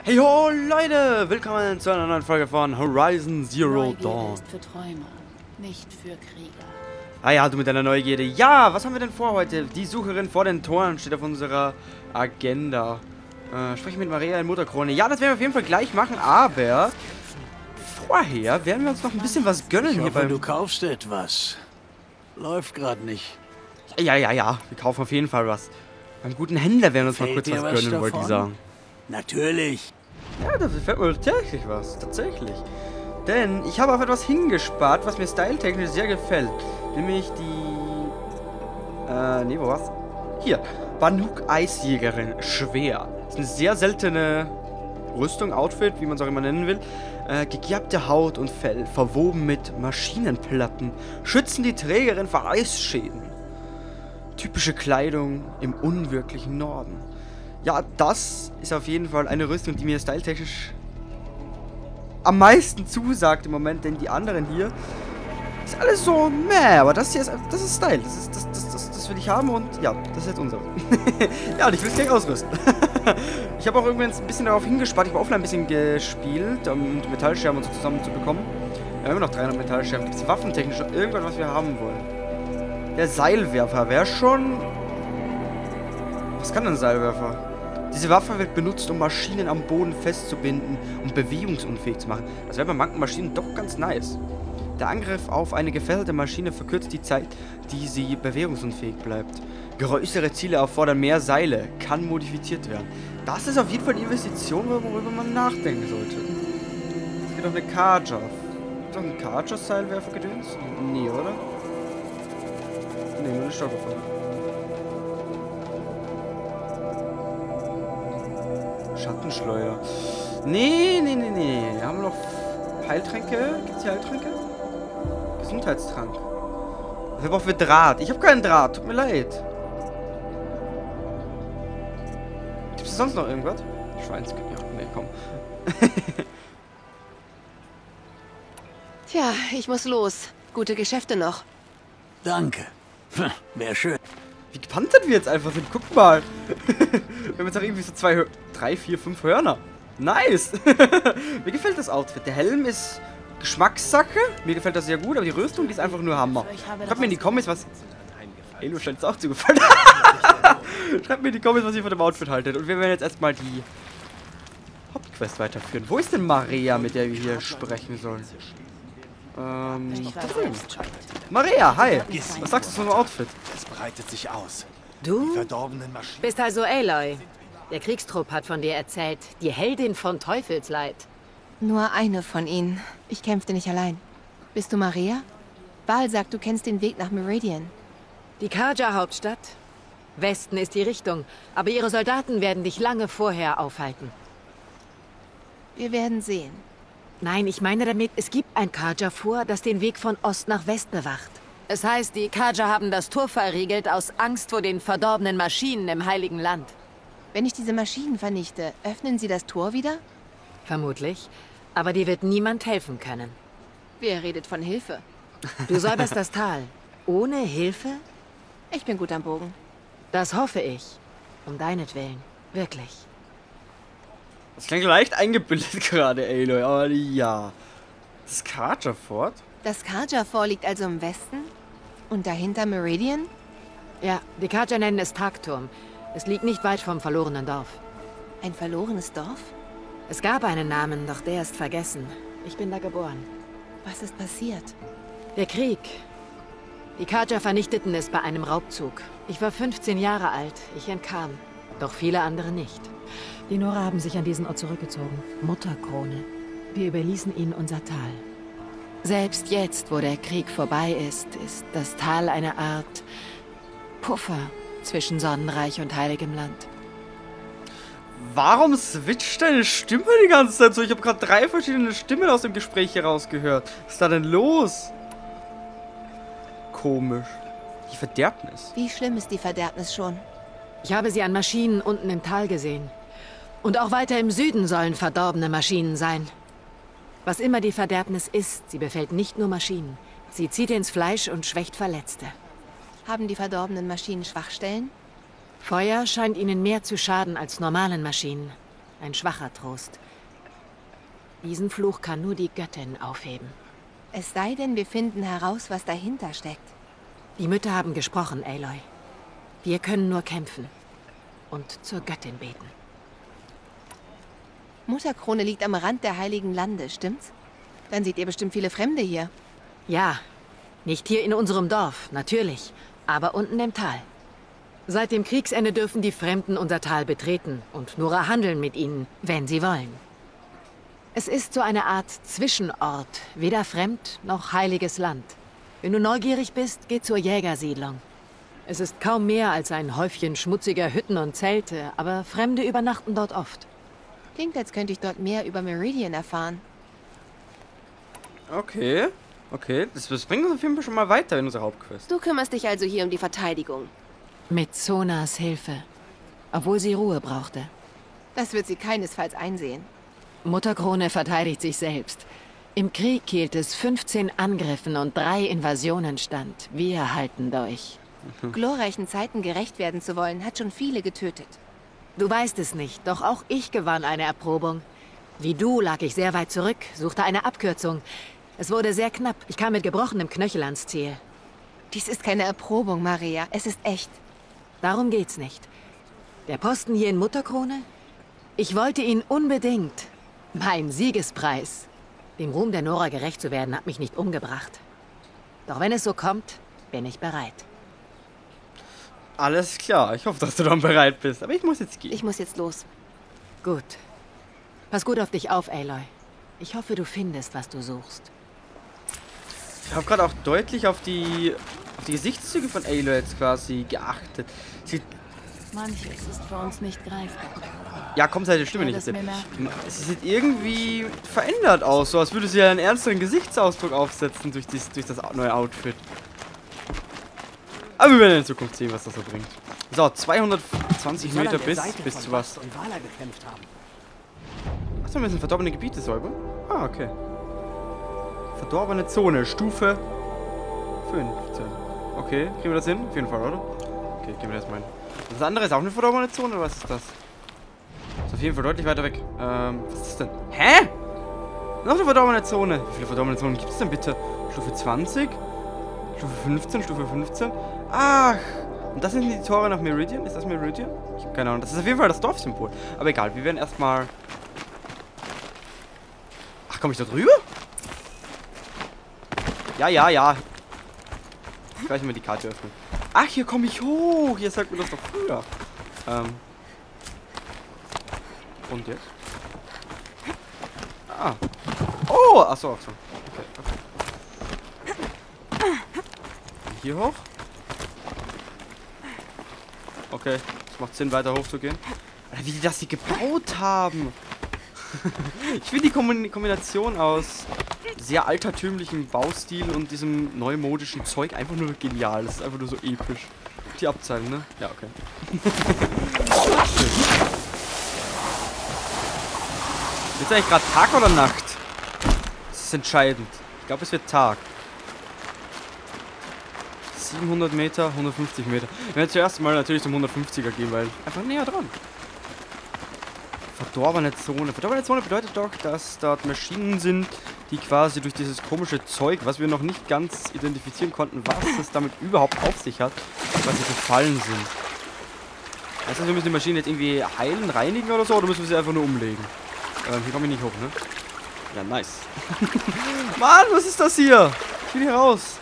Hey ho Leute, willkommen zu einer neuen Folge von Horizon Zero Dawn. Ist für Träumer, nicht für Krieger. Ah ja, du mit deiner Neugierde. Ja, was haben wir denn vor heute? Die Sucherin vor den Toren steht auf unserer Agenda. Sprechen mit Maria in Mutterkrone. Ja, das werden wir auf jeden Fall gleich machen, aber vorher werden wir uns noch ein bisschen was gönnen Ich hier hoffe, beim... du kaufst etwas. Läuft gerade nicht. Ja, wir kaufen auf jeden Fall was. Beim guten Händler werden wir uns mal Fällt kurz dir was was gönnen, wollte ich davon? sagen. Natürlich. Ja, da fällt mir tatsächlich was. Tatsächlich. Denn ich habe auf etwas hingespart, was mir styletechnisch sehr gefällt. Nämlich die... nee, wo war's? Hier. Banuk Eisjägerin. Schwer. Das ist eine sehr seltene Rüstung, Outfit, wie man es auch immer nennen will. Gegerbte Haut und Fell, verwoben mit Maschinenplatten, schützen die Trägerin vor Eisschäden. Typische Kleidung im unwirklichen Norden. Ja, das ist auf jeden Fall eine Rüstung, die mir styletechnisch am meisten zusagt im Moment, denn die anderen hier ist alles so meh, aber das hier ist, das ist Style, das will ich haben und ja, das ist jetzt unser. Ja, und ich will es gleich ausrüsten. Ich habe auch irgendwann ein bisschen darauf hingespart, ich habe offline ein bisschen gespielt, um Metallscherben und so zusammen zu bekommen. Wir haben immer noch 300 Metallscherben. Gibt es waffentechnisch noch irgendwas, was wir haben wollen? Der Seilwerfer wäre schon... Was kann denn ein Seilwerfer? Diese Waffe wird benutzt, um Maschinen am Boden festzubinden und bewegungsunfähig zu machen. Das wäre bei manchen Maschinen doch ganz nice. Der Angriff auf eine gefesselte Maschine verkürzt die Zeit, die sie bewegungsunfähig bleibt. Größere Ziele erfordern mehr Seile, kann modifiziert werden. Das ist auf jeden Fall eine Investition, worüber man nachdenken sollte. Es gibt auch eine Karja. Ist doch ein Karja-Seilwerfer gedöns? Nee, oder? Nee, nur eine Stockerfalle. Schattenschleuer. Nee. Haben wir noch Heiltränke? Gibt's hier Heiltränke? Gesundheitstrank. Was brauchen wir Draht? Ich habe keinen Draht. Tut mir leid. Gibt es sonst noch irgendwas? Schweinskopf. Ja, nee, komm. Tja, ich muss los. Gute Geschäfte noch. Danke. Wäre schön. Wie gepanzert wir jetzt einfach sind. Guck mal. Wir haben jetzt auch irgendwie so 3, 4, 5 Hörner. Nice. Mir gefällt das Outfit. Der Helm ist Geschmackssache. Mir gefällt das sehr gut, aber die Rüstung, die ist einfach nur Hammer. Schreibt mir in die Comments, was... Halo scheint es auch zu gefallen. Schreibt mir in die Comments, was ihr von dem Outfit haltet. Und wir werden jetzt erstmal die Hauptquest weiterführen. Wo ist denn Maria, mit der wir hier sprechen sollen? Da drüben. Maria, hi. Was sagst du zu dem Outfit? Es breitet sich aus. Die Du verdorbenen Maschinen. bist also Aloy. Der Kriegstrupp hat von dir erzählt. Die Heldin von Teufelsleid. Nur eine von ihnen. Ich kämpfte nicht allein. Bist du Maria? Baal sagt, du kennst den Weg nach Meridian. Die Karja-Hauptstadt? Westen ist die Richtung, aber ihre Soldaten werden dich lange vorher aufhalten. Wir werden sehen. Nein, ich meine damit, es gibt ein Karja-Fort, das den Weg von Ost nach West bewacht. Es heißt, die Karja haben das Tor verriegelt aus Angst vor den verdorbenen Maschinen im Heiligen Land. Wenn ich diese Maschinen vernichte, öffnen sie das Tor wieder? Vermutlich. Aber dir wird niemand helfen können. Wer redet von Hilfe? Du säuberst das Tal. Ohne Hilfe? Ich bin gut am Bogen. Das hoffe ich. Um deinetwillen. Wirklich. Das klingt leicht eingebildet gerade, Aloy, aber ja. Das Karja Fort? Das Karja-Fort liegt also im Westen? Und dahinter Meridian? Ja, die Karja nennen es Tagturm. Es liegt nicht weit vom verlorenen Dorf. Ein verlorenes Dorf? Es gab einen Namen, doch der ist vergessen. Ich bin da geboren. Was ist passiert? Der Krieg. Die Karja vernichteten es bei einem Raubzug. Ich war 15 Jahre alt. Ich entkam. Doch viele andere nicht. Die Nora haben sich an diesen Ort zurückgezogen. Mutterkrone. Wir überließen ihnen unser Tal. Selbst jetzt, wo der Krieg vorbei ist, ist das Tal eine Art Puffer zwischen Sonnenreich und heiligem Land. Warum switcht deine Stimme die ganze Zeit so? Ich habe gerade 3 verschiedene Stimmen aus dem Gespräch hier rausgehört. Was ist da denn los? Komisch. Die Verderbnis. Wie schlimm ist die Verderbnis schon? Ich habe sie an Maschinen unten im Tal gesehen. Und auch weiter im Süden sollen verdorbene Maschinen sein. Was immer die Verderbnis ist, sie befällt nicht nur Maschinen. Sie zieht ins Fleisch und schwächt Verletzte. Haben die verdorbenen Maschinen Schwachstellen? Feuer scheint ihnen mehr zu schaden als normalen Maschinen. Ein schwacher Trost. Diesen Fluch kann nur die Göttin aufheben. Es sei denn, wir finden heraus, was dahinter steckt. Die Mütter haben gesprochen, Aloy. Wir können nur kämpfen und zur Göttin beten. Mutterkrone liegt am Rand der Heiligen Lande, stimmt's? Dann seht ihr bestimmt viele Fremde hier. Ja, nicht hier in unserem Dorf, natürlich, aber unten im Tal. Seit dem Kriegsende dürfen die Fremden unser Tal betreten und Nora handeln mit ihnen, wenn sie wollen. Es ist so eine Art Zwischenort, weder fremd noch heiliges Land. Wenn du neugierig bist, geh zur Jägersiedlung. Es ist kaum mehr als ein Häufchen schmutziger Hütten und Zelte, aber Fremde übernachten dort oft. Klingt, als könnte ich dort mehr über Meridian erfahren. Okay. Okay, das bringt uns auf jeden Fall schon mal weiter in unserer Hauptquest. Du kümmerst dich also hier um die Verteidigung. Mit Sonas Hilfe. Obwohl sie Ruhe brauchte. Das wird sie keinesfalls einsehen. Mutterkrone verteidigt sich selbst. Im Krieg hielt es 15 Angriffen und 3 Invasionen stand. Wir halten durch. Glorreichen Zeiten gerecht werden zu wollen, hat schon viele getötet. Du weißt es nicht, doch auch ich gewann eine Erprobung. Wie du lag ich sehr weit zurück, suchte eine Abkürzung. Es wurde sehr knapp. Ich kam mit gebrochenem Knöchel ans Ziel. Dies ist keine Erprobung, Maria. Es ist echt. Darum geht's nicht. Der Posten hier in Mutterkrone? Ich wollte ihn unbedingt. Mein Siegespreis. Dem Ruhm der Nora gerecht zu werden, hat mich nicht umgebracht. Doch wenn es so kommt, bin ich bereit. Alles klar, ich hoffe, dass du dann bereit bist. Aber ich muss jetzt gehen. Ich muss jetzt los. Gut. Pass gut auf dich auf, Aloy. Ich hoffe, du findest, was du suchst. Ich habe gerade auch deutlich auf die Gesichtszüge von Aloy jetzt quasi geachtet. Manches ist für uns nicht greifbar. Ja, kommt seine Stimme Ja, nicht. das mir merken. Sie sieht irgendwie verändert aus, so als würde sie einen ernsteren Gesichtsausdruck aufsetzen durch das neue Outfit. Aber wir werden in Zukunft sehen, was das so bringt. So, 220 Meter bis zu was? Achso, wir müssen verdorbene Gebiete säubern. Ah, okay. Verdorbene Zone, Stufe 15. Okay, kriegen wir das hin? Auf jeden Fall, oder? Okay, gehen wir das mal hin. Das andere ist auch eine verdorbene Zone, oder was ist das? Ist auf jeden Fall deutlich weiter weg. Was ist das denn? Hä? Noch eine verdorbene Zone. Wie viele verdorbene Zonen gibt es denn bitte? Stufe 20? Stufe 15? Stufe 15? Ach! Und das sind die Tore nach Meridian? Ist das Meridian? Ich habe keine Ahnung. Das ist auf jeden Fall das Dorfsymbol. Aber egal, wir werden erstmal... Ach, komme ich da drüber? Ja, ja, ja. Gleich mal die Karte öffnen. Ach, hier komme ich hoch. Hier sagt mir das doch früher. Und jetzt? Ah. Oh, achso, achso. Okay. Hier hoch? Okay, es macht Sinn, weiter hoch zu gehen. Alter, wie die das hier gebaut haben. Ich finde die Kombination aus sehr altertümlichem Baustil und diesem neumodischen Zeug einfach nur genial. Das ist einfach nur so episch. Die Abzeilen, ne? Ja, okay. Ist eigentlich gerade Tag oder Nacht? Das ist entscheidend. Ich glaube, es wird Tag. 700 Meter, 150 Meter. Wir werden zuerst mal natürlich zum 150er gehen, weil einfach näher dran. Verdorbene Zone. Verdorbene Zone bedeutet doch, dass dort Maschinen sind, die quasi durch dieses komische Zeug, was wir noch nicht ganz identifizieren konnten, was es damit überhaupt auf sich hat, quasi gefallen sind. Heißt das, wir müssen die Maschinen jetzt irgendwie heilen, reinigen oder so, oder müssen wir sie einfach nur umlegen? Hier komme ich nicht hoch, ne? Ja, nice. Mann, was ist das hier? Ich will hier raus.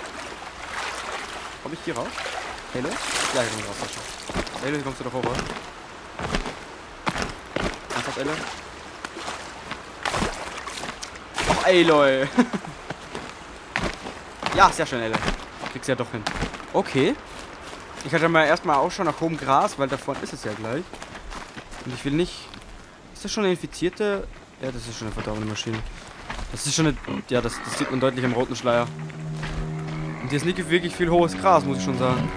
Komme ich hier raus? Halo? Ja, hier komme ich raus. Halo, hier kommst du doch hoch, oder? Einfach Aloy. Och, Aloy. Ja, sehr schön, Aloy. Kriegst ja doch hin. Okay. Ich hatte mal erstmal auch schon nach hohem Gras, weil davon ist es ja gleich. Und ich will nicht... Ist das schon eine infizierte? Ja, das ist schon eine verdorbene Maschine. Das ist schon eine... Ja, das sieht man deutlich am roten Schleier. Und hier ist nicht wirklich viel hohes Gras, muss ich schon sagen.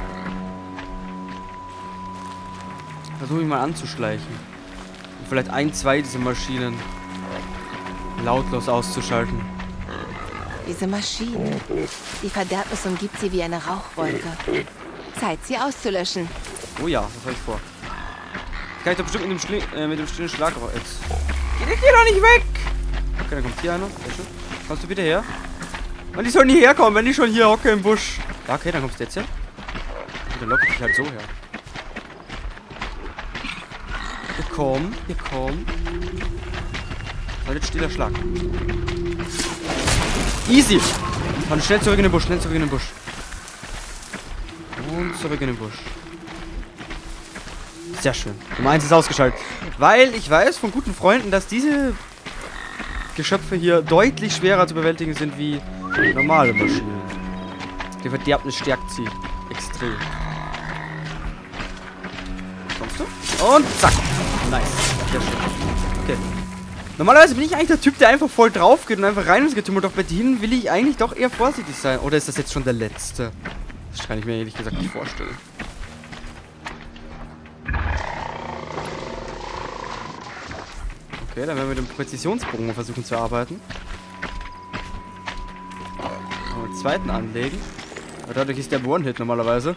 Versuche ich mal anzuschleichen. Und vielleicht ein, zwei dieser Maschinen lautlos auszuschalten. Diese Maschine. Die Verderbnis umgibt sie wie eine Rauchwolke. Zeit, sie auszulöschen. Oh ja, das habe ich vor. Kann ich doch bestimmt mit dem stillen Schlag jetzt. Geh doch nicht weg! Okay, dann kommt hier einer. Sehr schön. Kommst du bitte her? Und die sollen nie herkommen, wenn die schon hier hocke im Busch. Ja, okay, dann kommst du jetzt her. Dann lock ich dich halt so her. Hier komm. So, jetzt stiller Schlag. Easy! Und schnell zurück in den Busch, Und zurück in den Busch. Sehr schön. Nummer 1 ist ausgeschaltet. Weil ich weiß von guten Freunden, dass diese Geschöpfe hier deutlich schwerer zu bewältigen sind wie normale Maschinen. Die Verderbnis stärkt sie extrem. Kommst du? Und zack. Nice. Sehr schön. Okay. Normalerweise bin ich eigentlich der Typ, der einfach voll drauf geht und einfach rein ins Getümmel. Doch bei denen will ich eigentlich doch eher vorsichtig sein. Oder ist das jetzt schon der letzte? Das kann ich mir ehrlich gesagt nicht vorstellen. Okay, dann werden wir mit dem Präzisionsbogen versuchen zu arbeiten. Den zweiten anlegen. Aber dadurch ist der One-Hit normalerweise.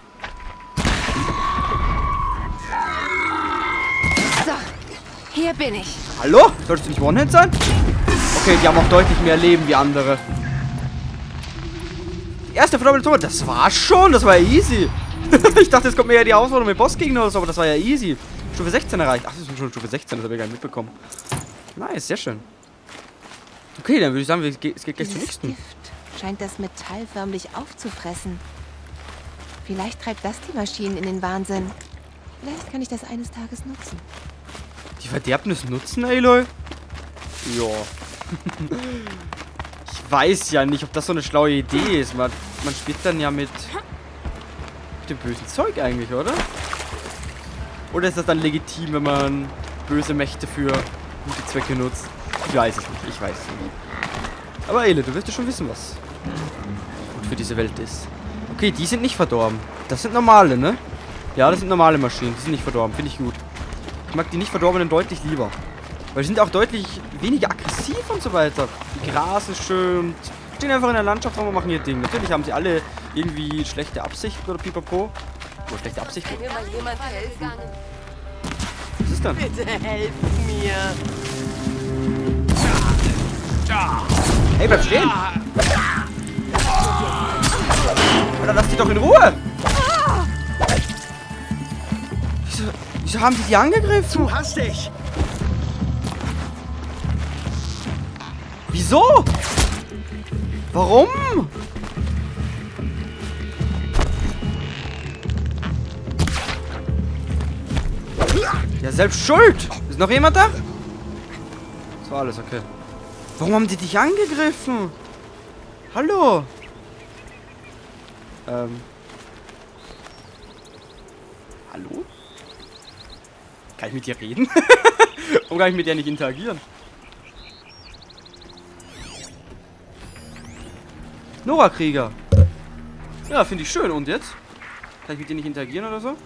So, hier bin ich. Hallo? Solltest du nicht One-Hit sein? Okay, die haben auch deutlich mehr Leben wie andere. Die erste verdoppelte Truppe, das war schon, das war ja easy. Ich dachte, jetzt kommt mir ja die Herausforderung mit Bossgegner oder so, aber das war ja easy. Stufe 16 erreicht. Ach, das ist schon Stufe 16, das habe ich gar nicht mitbekommen. Nice, sehr schön. Okay, dann würde ich sagen, es geht gleich zum nächsten. Gift scheint das Metall förmlich aufzufressen. Vielleicht treibt das die Maschinen in den Wahnsinn. Vielleicht kann ich das eines Tages nutzen. Die Verderbnis nutzen, Aloy? Ja. Ich weiß ja nicht, ob das so eine schlaue Idee ist. Man spielt dann ja mit dem bösen Zeug eigentlich, oder? Oder ist das dann legitim, wenn man böse Mächte für gute Zwecke nutzt? Ich weiß es nicht. Ich weiß es nicht. Aber Ele, du wirst ja schon wissen, was gut für diese Welt ist. Okay, die sind nicht verdorben. Das sind normale, ne? Ja, das sind normale Maschinen. Die sind nicht verdorben. Finde ich gut. Ich mag die nicht verdorbenen deutlich lieber. Weil die sind auch deutlich weniger aggressiv und so weiter. Die Gras ist schön. Stehen einfach in der Landschaft rum und machen ihr Ding. Natürlich haben sie alle irgendwie schlechte Absichten oder pipapo. Oh, schlechte Absichten. Kann mir mal jemand helfen? Was ist denn? Bitte helf mir. Hey, bleib stehen! Alter, lass die doch in Ruhe! Wieso haben die angegriffen? Zu hastig! Wieso? Warum? Ja, selbst schuld! Ist noch jemand da? Das war alles, okay. Warum haben die dich angegriffen? Hallo? Hallo? Kann ich mit dir reden? Warum kann ich mit dir nicht interagieren? Nora-Krieger. Ja, finde ich schön. Und jetzt? Kann ich mit dir nicht interagieren oder so?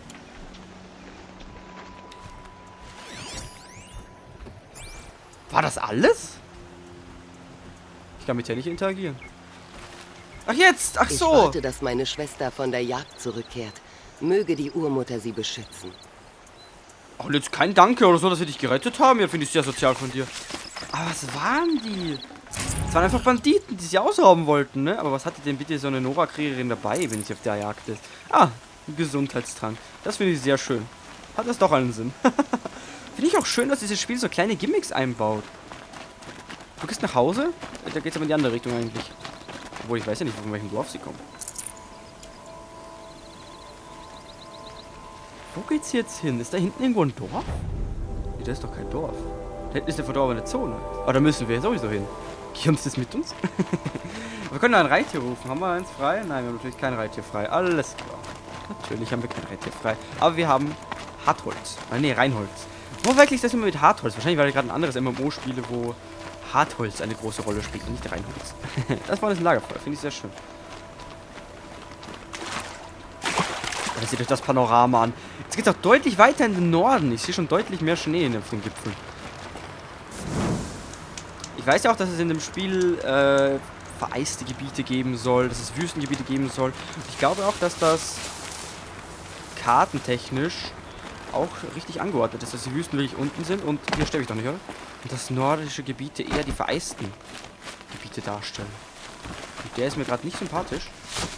War das alles? Ich kann mit dir nicht interagieren. Ach jetzt! Ach so! Ich warte, dass meine Schwester von der Jagd zurückkehrt. Möge die Urmutter sie beschützen. Ach, jetzt kein Danke oder so, dass wir dich gerettet haben. Ja, finde ich sehr sozial von dir. Aber was waren die? Das waren einfach Banditen, die sie ausrauben wollten, ne? Aber was hatte denn bitte so eine Nora-Kriegerin dabei, wenn sie auf der Jagd ist? Ah, ein Gesundheitstrank. Das finde ich sehr schön. Hat das doch einen Sinn. Finde ich auch schön, dass dieses Spiel so kleine Gimmicks einbaut. Du gehst nach Hause? Da geht's aber in die andere Richtung eigentlich. Obwohl, ich weiß ja nicht, von welchem Dorf sie kommen. Wo geht's jetzt hin? Ist da hinten irgendwo ein Dorf? Nee, da ist doch kein Dorf. Da hinten ist eine verdorbene Zone. Aber da müssen wir sowieso hin. Geh uns das mit uns? Wir können da ein Reittier rufen. Haben wir eins frei? Nein, wir haben natürlich kein Reittier frei. Alles klar. Natürlich haben wir kein Reittier frei. Aber wir haben Hartholz. Ne, Reinholz. Wo verwechsel ich das immer mit Hartholz? Wahrscheinlich, weil ich gerade ein anderes MMO spiele, wo Hartholz eine große Rolle spielt und nicht Reinholz. Das war ein Lagerfeuer. Finde ich sehr schön. Da seht euch das Panorama an. Jetzt geht es auch deutlich weiter in den Norden. Ich sehe schon deutlich mehr Schnee auf den Gipfeln. Ich weiß ja auch, dass es in dem Spiel vereiste Gebiete geben soll, dass es Wüstengebiete geben soll. Und ich glaube auch, dass das kartentechnisch auch richtig angeordnet ist, dass die Wüsten wirklich unten sind und hier sterbe ich doch nicht, oder? Und dass nordische Gebiete eher die vereisten Gebiete darstellen. Und der ist mir gerade nicht sympathisch.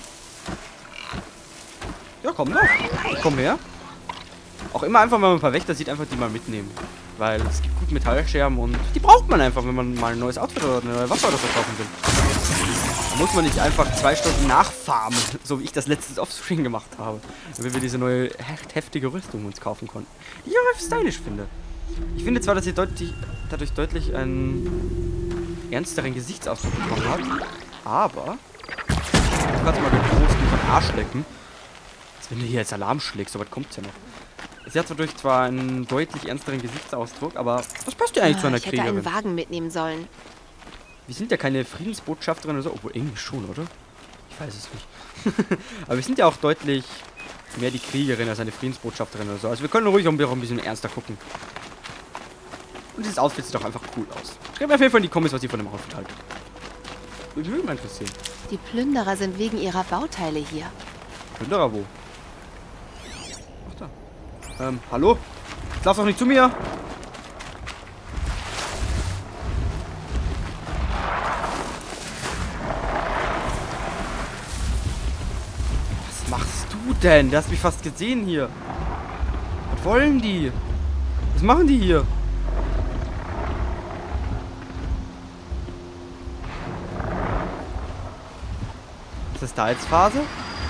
Ja, komm doch. Komm her. Auch immer einfach, wenn man ein paar Wächter sieht, einfach die mal mitnehmen. Weil es gibt gut Metallscherben und die braucht man einfach, wenn man mal ein neues Outfit oder eine neue Waffe oder so kaufen will. Da muss man nicht einfach 2 Stunden nachfarmen, so wie ich das letztens offscreen gemacht habe. Damit wir diese neue heftige Rüstung uns kaufen konnten. Die ich auch stylisch finde. Ich finde zwar, dass sie dadurch deutlich einen ernsteren Gesichtsausdruck bekommen hat, aber du kannst mal den großen Arsch lecken. Als wenn du hier jetzt Alarm schlägst, so weit kommt's ja noch. Sie hat zwar einen deutlich ernsteren Gesichtsausdruck, aber das passt ja eigentlich zu einer Kriegerin. Ich hätte einen Wagen mitnehmen sollen. Wir sind ja keine Friedensbotschafterin oder so, obwohl irgendwie schon, oder? Ich weiß es nicht. Aber wir sind ja auch deutlich mehr die Kriegerin als eine Friedensbotschafterin oder so. Also wir können ruhig auch ein bisschen ernster gucken. Und dieses Outfit sieht doch einfach cool aus. Schreibt mir auf jeden Fall in die Comments, was ihr von dem Outfit haltet. Würde mich mal interessieren. Die Plünderer sind wegen ihrer Bauteile hier. Plünderer wo? Ach da. Hallo? Jetzt lauf doch nicht zu mir! Was machst du denn? Du hast mich fast gesehen hier. Was wollen die? Was machen die hier? Ist das da jetzt Phase?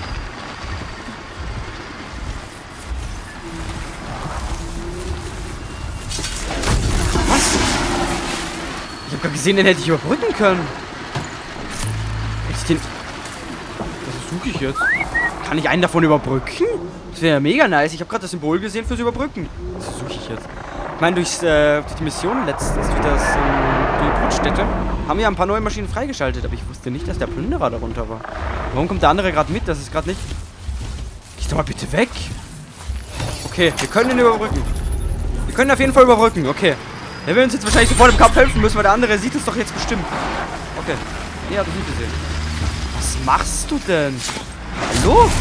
Was? Ich hab gerade gesehen, den hätte ich überbrücken können. Hätte ich den... Was suche ich jetzt? Kann ich einen davon überbrücken? Das wäre ja mega nice. Ich habe gerade das Symbol gesehen fürs Überbrücken. Was suche ich jetzt? Ich meine, durch die Mission letztens, durch die Brutstätte, haben wir ein paar neue Maschinen freigeschaltet. Aber ich wusste nicht, dass der Plünderer darunter war. Warum kommt der andere gerade mit? Das ist gerade nicht... Geh doch mal bitte weg. Okay, wir können ihn überbrücken. Wir können auf jeden Fall überbrücken. Okay. Der will uns jetzt wahrscheinlich sofort im Kampf helfen müssen, weil der andere sieht es doch jetzt bestimmt. Okay. Nee, hat es nicht gesehen. Was machst du denn? Hallo?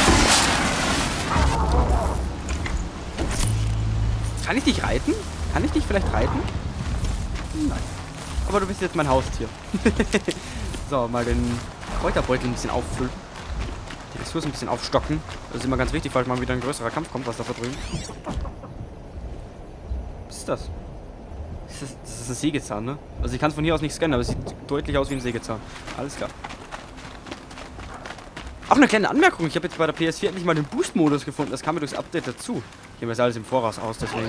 Kann ich dich reiten? Kann ich dich vielleicht reiten? Nein. Aber du bist jetzt mein Haustier. So, mal den Kräuterbeutel ein bisschen auffüllen. Die Ressourcen ein bisschen aufstocken. Das ist immer ganz wichtig, falls mal wieder ein größerer Kampf kommt, was da drüben. Was ist das? Das ist ein Sägezahn, ne? Also ich kann es von hier aus nicht scannen, aber es sieht deutlich aus wie ein Sägezahn. Alles klar. Auch eine kleine Anmerkung. Ich habe jetzt bei der PS4 endlich mal den Boost-Modus gefunden. Das kam mir durchs Update dazu. Ich nehme das alles im Voraus aus, deswegen...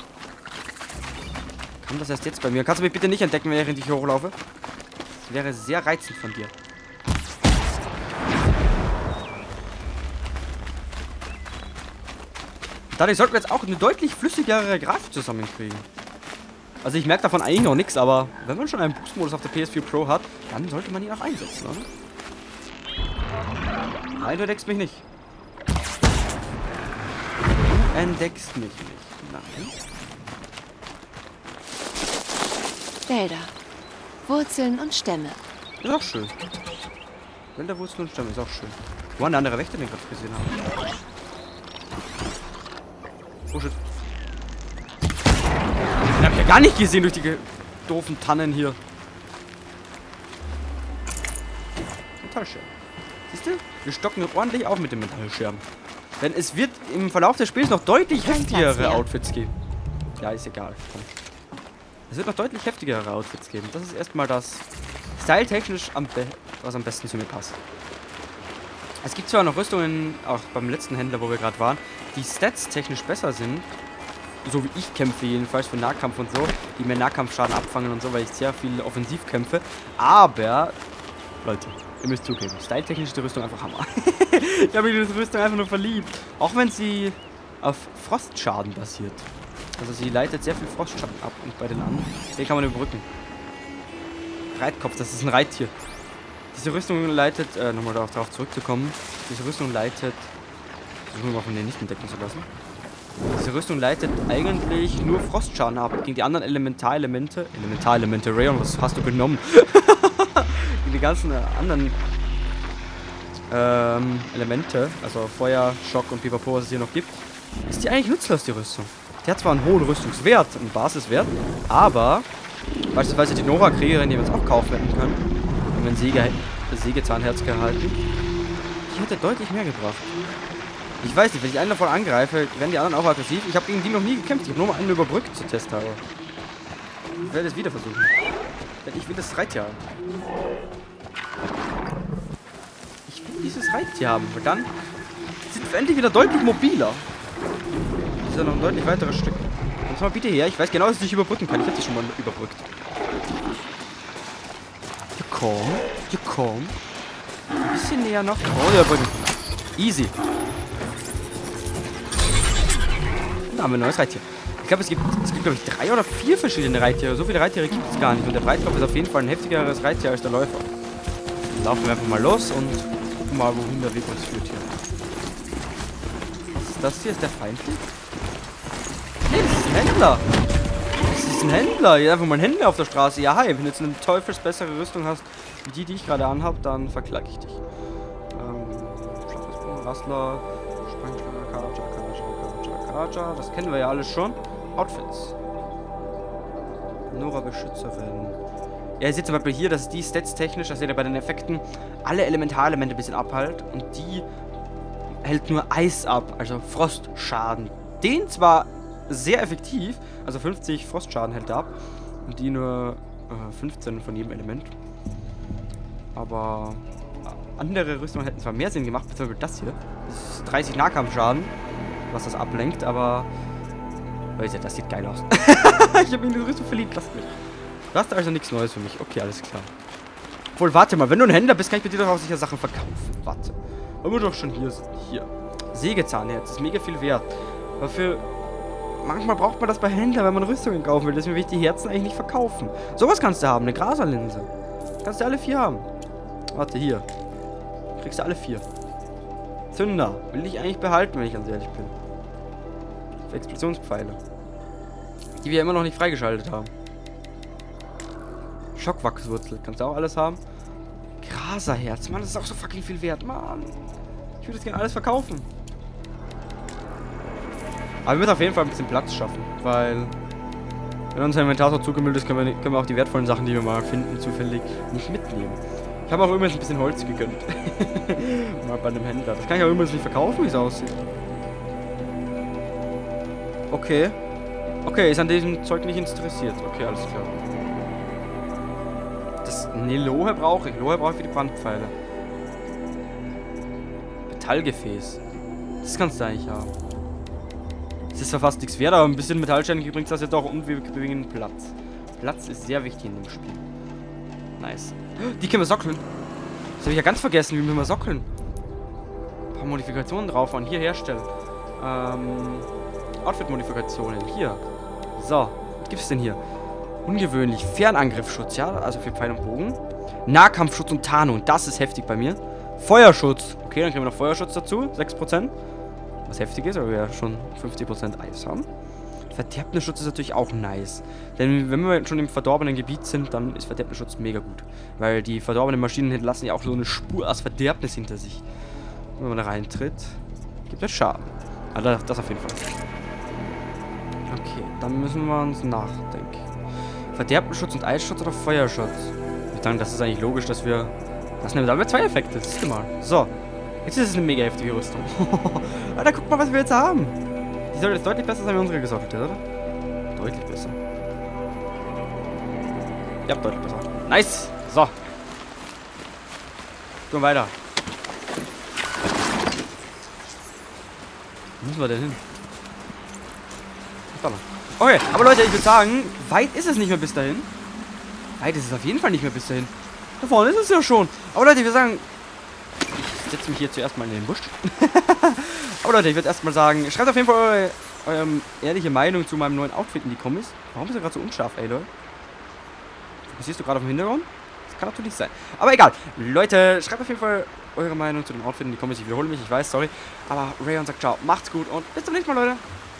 Kam das erst jetzt bei mir. Kannst du mich bitte nicht entdecken, während ich hochlaufe? Das wäre sehr reizend von dir. Dadurch sollten wir jetzt auch eine deutlich flüssigere Grafik zusammenkriegen. Also ich merke davon eigentlich noch nichts, aber wenn man schon einen Boost-Modus auf der PS4 Pro hat, dann sollte man ihn auch einsetzen, oder? Nein, du entdeckst mich nicht. Du entdeckst mich nicht. Nein. Wälder, Wurzeln und Stämme. Ist auch schön. Wälder, Wurzeln und Stämme ist auch schön. Wo waren der andere Wächter, den ich gerade gesehen habe? Oh shit. Den habe ich ja gar nicht gesehen durch die doofen Tannen hier. Metallscherben. Siehst du? Wir stocken ordentlich auf mit den Metallscherben. Denn es wird im Verlauf des Spiels noch deutlich heftigere Outfits geben. Ja, ist egal. Komm. Es wird noch deutlich heftigere Outfits geben. Das ist erstmal das styletechnisch was am besten zu mir passt. Es gibt zwar noch Rüstungen, auch beim letzten Händler, wo wir gerade waren, die stats technisch besser sind. So wie ich kämpfe jedenfalls für Nahkampf und so. Die mir Nahkampfschaden abfangen und so, weil ich sehr viel offensiv kämpfe. Aber, Leute, ihr müsst zugeben, styletechnisch ist die Rüstung einfach Hammer. Ich habe mich in diese Rüstung einfach nur verliebt. Auch wenn sie auf Frostschaden basiert. Also sie leitet sehr viel Frostschaden ab. Und bei den anderen, den kann man überbrücken. Reitkopf, das ist ein Reittier. Diese Rüstung leitet, nochmal darauf zurückzukommen, diese Rüstung leitet, versuchen wir mal von denen nicht entdecken zu lassen. Diese Rüstung leitet eigentlich nur Frostschaden ab. Gegen die anderen Elementarelemente, Rayon, was hast du genommen? Gegen die ganzen anderen Elemente, also Feuer, Schock und Pipapo, was es hier noch gibt, ist die eigentlich nutzlos, die Rüstung. Die hat zwar einen hohen Rüstungswert, einen Basiswert, aber beispielsweise die Nora-Kriegerin, die wir uns auch kaufen hätten können, haben wir ein Sägezahnherz gehalten, die hätte deutlich mehr gebracht. Ich weiß nicht, wenn ich einen davon angreife, werden die anderen auch aggressiv. Ich habe gegen die noch nie gekämpft, ich habe nur mal einen überbrückt zur Testhalber. Ich werde es wieder versuchen. Denn ich will das Reittier haben. Ich will dieses Reittier haben, weil dann sind wir endlich wieder deutlich mobiler. Das ist ja noch ein deutlich weiteres Stück. Komm mal bitte her, ich weiß genau, dass ich dich überbrücken kann. Ich hätte dich schon mal überbrückt. Ja, komm. Ja, komm. Ein bisschen näher noch. Oh, ja, überbrücken. Easy. Da haben wir ein neues Reittier. Ich glaube, es gibt glaube ich, 3 oder 4 verschiedene Reittiere. So viele Reittiere gibt es gar nicht. Und der Breitkopf ist auf jeden Fall ein heftigeres Reittier als der Läufer. Dann laufen wir einfach mal los und gucken mal, wohin der Weg uns führt hier. Was ist das hier? Ist der feindlich? Nee, das ist ein Händler. Das ist ein Händler. Hier ist einfach mal ein Händler auf der Straße. Ja, hi. Wenn du jetzt eine teufelsbessere Rüstung hast, wie die ich gerade anhabe, dann verklage ich dich. Schlafesbogen, Rassler, Sprengschläger, Karaja. Das kennen wir ja alles schon. Outfits. Nora Beschützerin. Ja, ihr seht zum Beispiel hier, dass die Stats technisch, dass ihr bei den Effekten alle Elementarelemente ein bisschen abhält. Und die hält nur Eis ab, also Frostschaden. Den zwar sehr effektiv, also 50 Frostschaden hält er ab. Und die nur 15 von jedem Element. Aber andere Rüstungen hätten zwar mehr Sinn gemacht, zum Beispiel das hier. Das ist 30 Nahkampfschaden, was das ablenkt, aber... Leute, das sieht geil aus. Ich habe mich in die Rüstung verliebt, lasst mich. Du hast also nichts Neues für mich. Okay, alles klar. Obwohl, warte mal, wenn du ein Händler bist, kann ich mit dir doch auch sicher Sachen verkaufen. Warte. Wenn wir doch schon hier sind. Hier. Sägezahnherz, das ist mega viel wert. Aber für... Manchmal braucht man das bei Händlern, wenn man Rüstungen kaufen will. Deswegen will ich die Herzen eigentlich nicht verkaufen. Sowas kannst du haben, eine Graserlinse. Kannst du alle 4 haben. Warte, hier. Kriegst du alle 4. Zünder. Will ich eigentlich behalten, wenn ich ganz ehrlich bin. Für Explosionspfeile. Die wir immer noch nicht freigeschaltet haben. Schockwachswurzel. Kannst du auch alles haben. Graserherz. Mann, das ist auch so fucking viel wert. Mann. Ich würde das gerne alles verkaufen. Aber wir müssen auf jeden Fall ein bisschen Platz schaffen. Weil, wenn unser Inventar so zugemüllt ist, können wir auch die wertvollen Sachen, die wir mal finden, zufällig nicht mitnehmen. Ich habe auch übrigens ein bisschen Holz gegönnt. Mal bei einem Händler. Das kann ich auch übrigens nicht verkaufen, wie es aussieht. Okay. Okay, ist an diesem Zeug nicht interessiert. Okay, alles klar. Ne, Lohe brauche ich. Lohe brauche ich für die Brandpfeile. Metallgefäß. Das kannst du eigentlich haben. Das ist zwar fast nichts wert, aber ein bisschen Metallsteine bringt das ja doch und wir gewinnen Platz. Platz ist sehr wichtig in dem Spiel. Nice. Die können wir sockeln. Das habe ich ja ganz vergessen, wie wir mal sockeln. Ein paar Modifikationen drauf und hier herstellen. Outfit-Modifikationen. Hier. So. Was gibt es denn hier? Ungewöhnlich. Fernangriffsschutz, ja? Also für Pfeil und Bogen. Nahkampfschutz und Tarnung. Das ist heftig bei mir. Feuerschutz. Okay, dann kriegen wir noch Feuerschutz dazu. 6%. Was heftig ist, weil wir ja schon 50% Eis haben. Verderbnisschutz ist natürlich auch nice. Denn wenn wir schon im verdorbenen Gebiet sind, dann ist Verderbnisschutz mega gut. Weil die verdorbenen Maschinen hinterlassen ja auch so eine Spur aus Verderbnis hinter sich. Wenn man da reintritt, gibt es Schaden. Also das auf jeden Fall. Okay, dann müssen wir uns nachdenken. Verderbnisschutz und Eisschutz oder Feuerschutz? Ich würde sagen, das ist eigentlich logisch, dass wir... Das nehmen wir, da haben wir 2 Effekte, das ist mal. So. Jetzt ist es eine mega heftige Rüstung. Alter, guck mal, was wir jetzt haben. Die soll jetzt deutlich besser sein, wie unsere gesockelte, oder? Deutlich besser. Ja, deutlich besser. Nice. So. Gehen wir weiter. Wo müssen wir denn hin? Okay, aber Leute, ich würde sagen, weit ist es nicht mehr bis dahin. Weit ist es auf jeden Fall nicht mehr bis dahin. Da vorne ist es ja schon. Aber Leute, ich würde sagen, ich setze mich hier zuerst mal in den Busch. Aber Leute, ich würde erstmal sagen, schreibt auf jeden Fall eure ehrliche Meinung zu meinem neuen Outfit in die Kommis. Warum ist er gerade so unscharf, ey, Leute? Fokussierst du gerade auf den Hintergrund? Das kann natürlich sein. Aber egal. Leute, schreibt auf jeden Fall eure Meinung zu dem Outfit in die Kommis. Ich wiederhole mich, ich weiß, sorry. Aber Rayon sagt ciao. Macht's gut und bis zum nächsten Mal, Leute.